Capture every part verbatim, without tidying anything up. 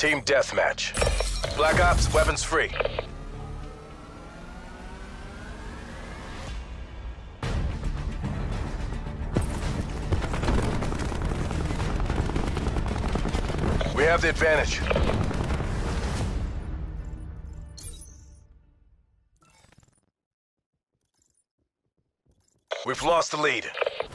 Team deathmatch. Black Ops, weapons free. We have the advantage. We've lost the lead.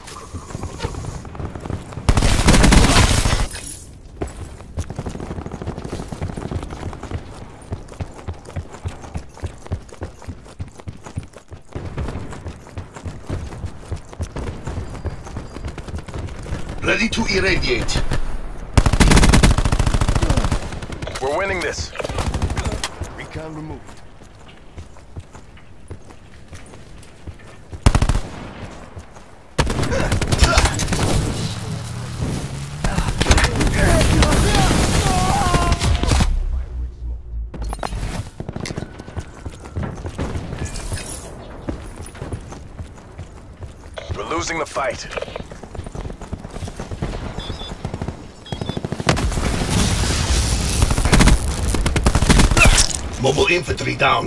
Ready to irradiate. We're winning this. Recon removed. We're losing the fight. Mobile infantry down.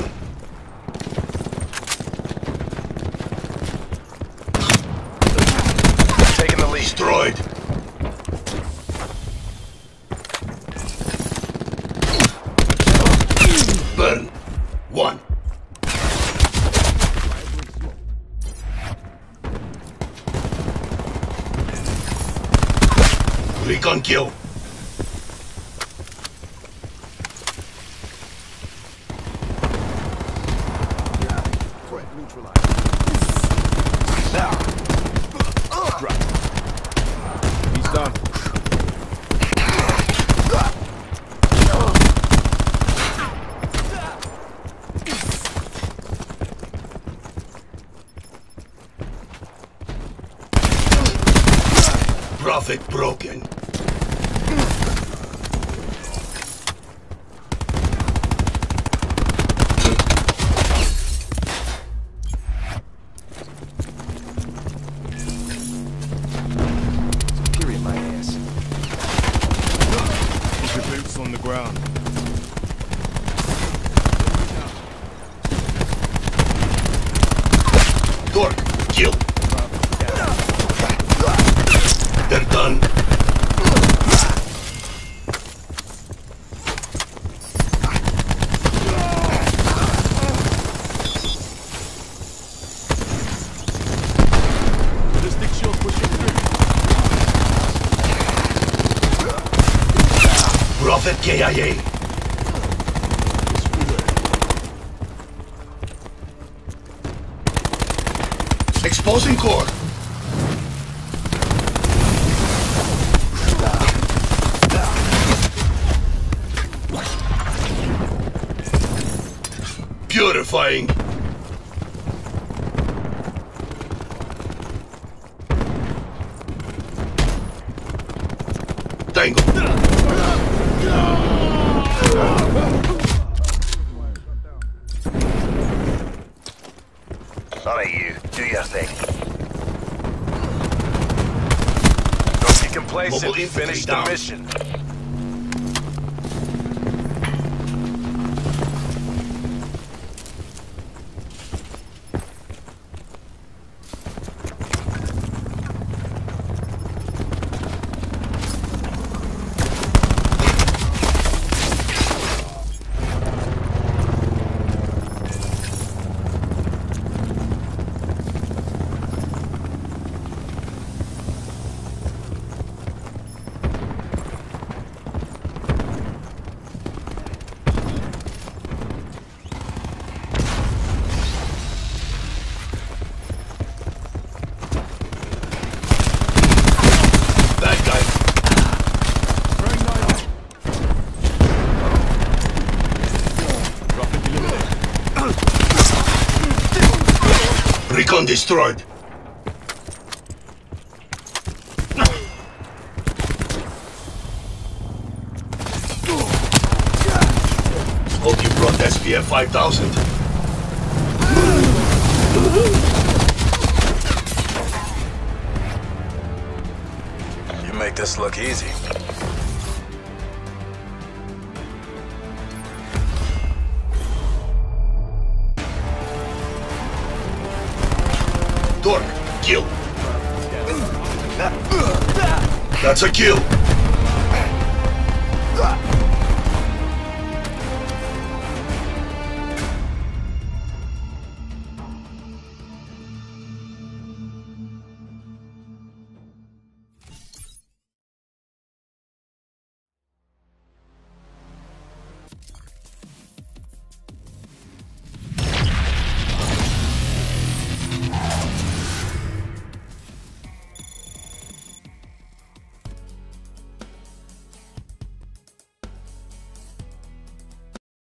Taking the lead. Destroyed. Burn. One. Recon kill. He's done. Prophet broken. On the ground. Dork, kill. They're done. Ballistic shield pushing through. Prophet K I A. Exposing core. Purifying. Tango. None of you, do your thing. Don't get complacent. Mobile infantry Finish down. the mission. Recon destroyed. Hope you brought S P F five thousand. You make this look easy. That's a kill.